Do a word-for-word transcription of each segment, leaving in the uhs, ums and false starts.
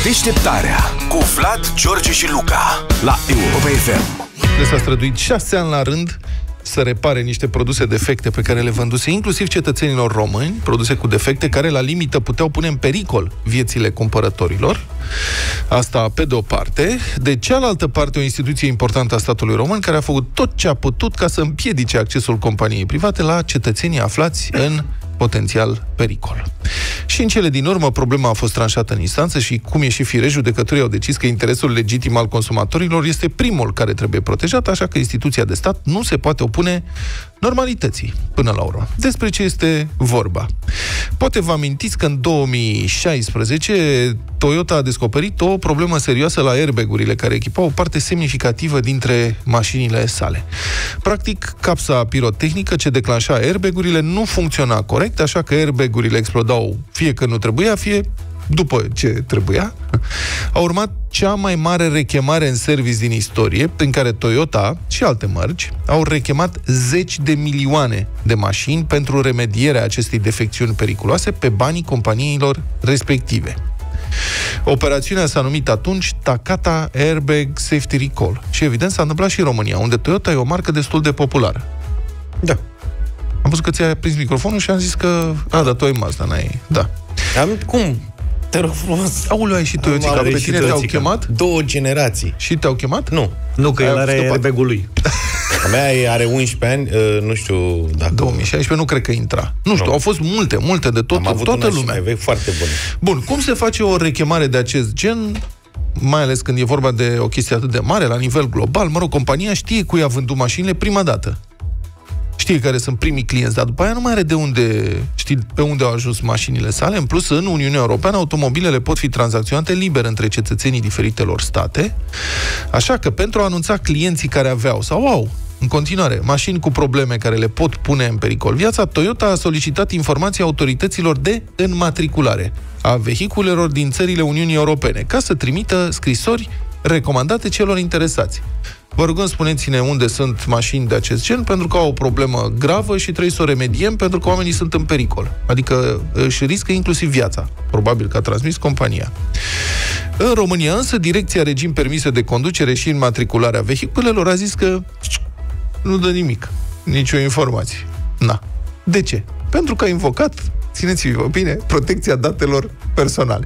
Deșteptarea cu Vlad, George și Luca la Europa F M. De s-a străduit șase ani la rând să repare niște produse defecte pe care le vânduse inclusiv cetățenilor români, produse cu defecte care la limită puteau pune în pericol viețile cumpărătorilor. Asta pe de o parte. De cealaltă parte, o instituție importantă a statului român care a făcut tot ce a putut ca să împiedice accesul companiei private la cetățenii aflați în potențial pericol. Și în cele din urmă, problema a fost tranșată în instanță și, cum e și fire, judecătorii au decis că interesul legitim al consumatorilor este primul care trebuie protejat, așa că instituția de stat nu se poate opune normalității până la urmă. Despre ce este vorba? Poate vă amintiți că în două mii șaisprezece Toyota a descoperit o problemă serioasă la airbag-urile care echipau o parte semnificativă dintre mașinile sale. Practic, capsa pirotehnică ce declanșa airbag-urile nu funcționa corect, așa că airbag-urile explodau fie că nu trebuia, fie după ce trebuia. A urmat cea mai mare rechemare în service din istorie, prin care Toyota și alte mărci au rechemat zeci de milioane de mașini pentru remedierea acestei defecțiuni periculoase pe banii companiilor respective. Operațiunea s-a numit atunci Takata Airbag Safety Recall și evident s-a întâmplat și în România, unde Toyota e o marcă destul de populară. Da. Am văzut că ți-a prins microfonul și am zis că... A, dar tu ai Mazda, n-ai... Da. Am, cum? Te rog frumos. Aoleu, ai și Toyota. Pe tine te-au chemat? Două generații. Și te-au chemat? Nu. Nu, că el are airbag-ul lui. A mea are unsprezece ani, uh, nu știu dacă... două mii șaisprezece nu cred că intra. Nu știu, nu. Au fost multe, multe de tot, Am avut toată una lumea. Și mai vechi, foarte bună. Bun, cum se face o rechemare de acest gen, mai ales când e vorba de o chestie atât de mare, la nivel global? Mă rog, compania știe cui a vândut mașinile prima dată. Știe care sunt primii clienți, dar după aia nu mai are de unde, știi pe unde au ajuns mașinile sale. În plus, în Uniunea Europeană, automobilele pot fi tranzacționate liber între cetățenii diferitelor state. Așa că, pentru a anunța clienții care aveau sau au, în continuare, mașini cu probleme care le pot pune în pericol viața, Toyota a solicitat informații autorităților de înmatriculare a vehiculelor din țările Uniunii Europene, ca să trimită scrisori recomandate celor interesați. Vă rugăm, spuneți-ne unde sunt mașini de acest gen, pentru că au o problemă gravă și trebuie să o remediem, pentru că oamenii sunt în pericol. Adică își riscă inclusiv viața. Probabil că a transmis compania. În România însă, Direcția Regim Permise de Conducere și Înmatricularea Vehiculelor a zis că nu dă nimic, nicio informație. Na. De ce? Pentru că a invocat, țineți-vă bine, protecția datelor personale.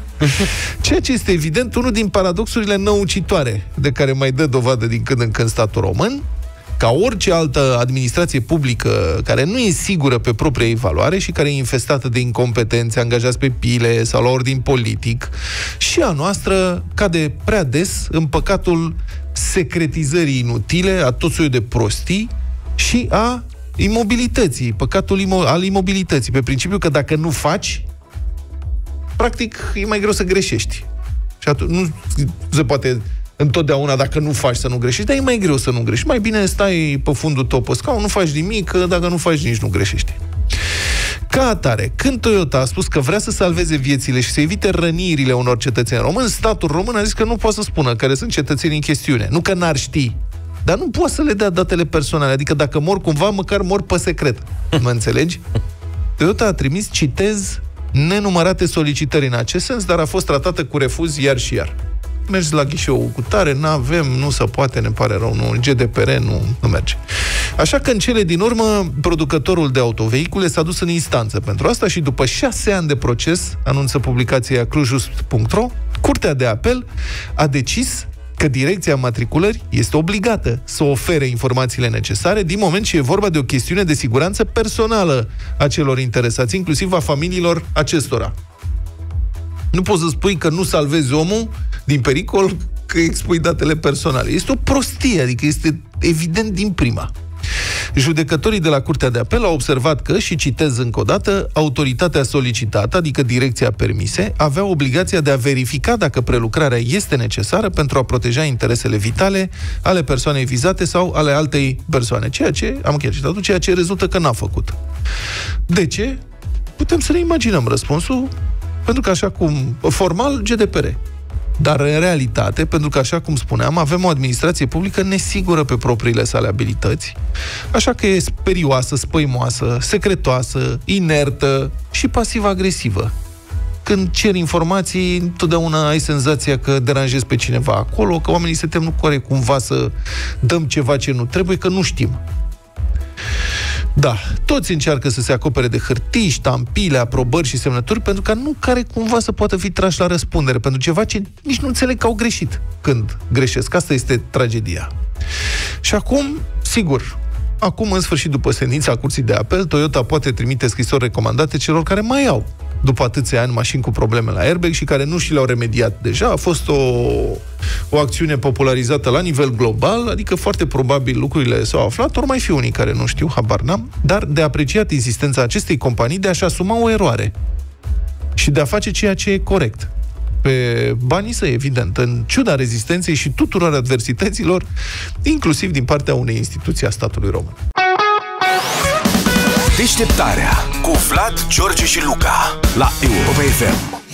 Ceea ce este evident unul din paradoxurile năucitoare de care mai dă dovadă din când în când statul român, ca orice altă administrație publică care nu e sigură pe propria ei valoare și care e infestată de incompetențe, angajați pe pile sau la ordin politic, și a noastră cade prea des în păcatul secretizării inutile, a tot soiul de prostii și a imobilității, păcatul imo- al imobilității, pe principiu că dacă nu faci, practic, e mai greu să greșești. Și atunci nu se poate întotdeauna, dacă nu faci, să nu greșești, dar e mai greu să nu greșești. Mai bine stai pe fundul tău pe scaun, nu faci nimic, că dacă nu faci, nici nu greșești. Ca atare, când Toyota a spus că vrea să salveze viețile și să evite rănirile unor cetățeni români, statul român a zis că nu poate să spună care sunt cetățenii în chestiune. Nu că n-ar ști, dar nu poate să le dea datele personale. Adică dacă mor cumva, măcar mor pe secret. Mă înțelegi? Toyota a trimis, citez, nenumărate solicitări în acest sens, dar a fost tratată cu refuz iar și iar. Mergi la ghișeul cu tare, n-avem, nu se poate, ne pare rău, nu, G D P R nu, nu merge. Așa că în cele din urmă, producătorul de autovehicule s-a dus în instanță pentru asta și după șase ani de proces, anunță publicația clujust punct ro, Curtea de Apel a decis că Direcția Matriculări este obligată să ofere informațiile necesare din moment ce e vorba de o chestiune de siguranță personală a celor interesați, inclusiv a familiilor acestora. Nu poți să spui că nu salvezi omul din pericol că expui datele personale. Este o prostie, adică este evident din prima. Judecătorii de la Curtea de Apel au observat că, și citez încă o dată, autoritatea solicitată, adică Direcția Permise, avea obligația de a verifica dacă prelucrarea este necesară pentru a proteja interesele vitale ale persoanei vizate sau ale altei persoane. Ceea ce, am încheiat citatul, ceea ce rezultă că n-a făcut. De ce? Putem să ne imaginăm răspunsul, pentru că așa cum, formal, G D P R. Dar în realitate, pentru că, așa cum spuneam, avem o administrație publică nesigură pe propriile sale abilități, așa că e sperioasă, spăimoasă, secretoasă, inertă și pasiv-agresivă. când ceri informații, întotdeauna ai senzația că deranjezi pe cineva acolo, că oamenii se tem nu corect cumva să dăm ceva ce nu trebuie, că nu știm. Da, toți încearcă să se acopere de hârtii, ștampile, aprobări și semnături, pentru că nu care cumva să poată fi trași la răspundere pentru ceva ce nici nu înțeleg că au greșit când greșesc. Asta este tragedia. Și acum, sigur, acum, în sfârșit, după sentința Curții de Apel, Toyota poate trimite scrisori recomandate celor care mai au, după atâția ani, mașini cu probleme la airbag și care nu și le-au remediat deja. A fost o, o acțiune popularizată la nivel global, adică foarte probabil lucrurile s-au aflat, ori mai fi unii care nu știu, habar n-am, dar de apreciat insistența acestei companii de a-și asuma o eroare și de a face ceea ce e corect. Pe banii săi, evident, în ciuda rezistenței și tuturor adversităților, inclusiv din partea unei instituții a statului român. Deșteptarea cu Vlad, George și Luca la Europa F M.